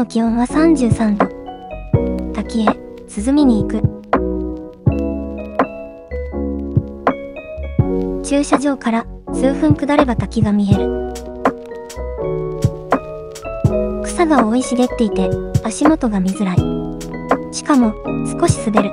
の気温は33度。滝へ涼みに行く。駐車場から数分下れば滝が見える。草が生い茂っていて足元が見づらい。しかも少し滑る。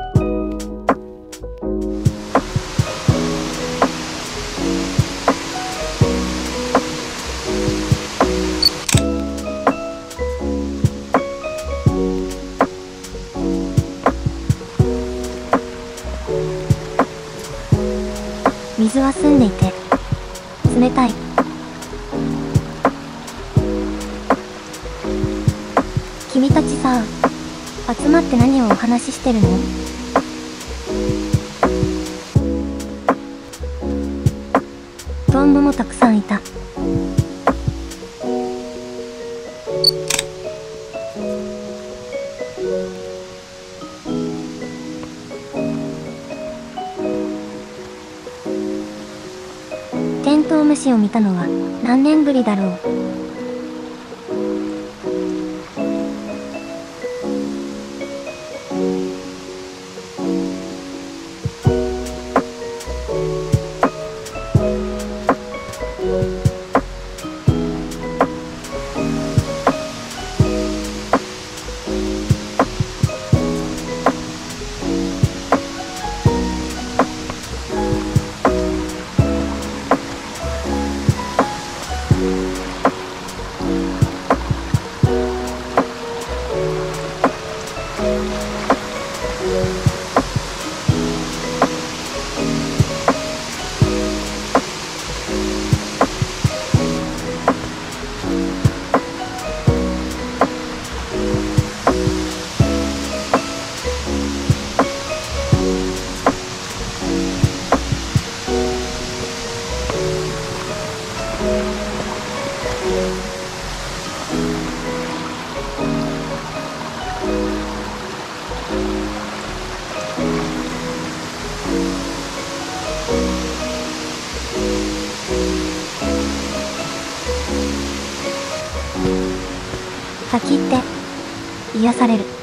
水は澄んでいて冷たい。君たちさ、集まって何をお話ししてるの？トンボもたくさんいた。テントウムシを見たのは何年ぶりだろう。滝って癒される。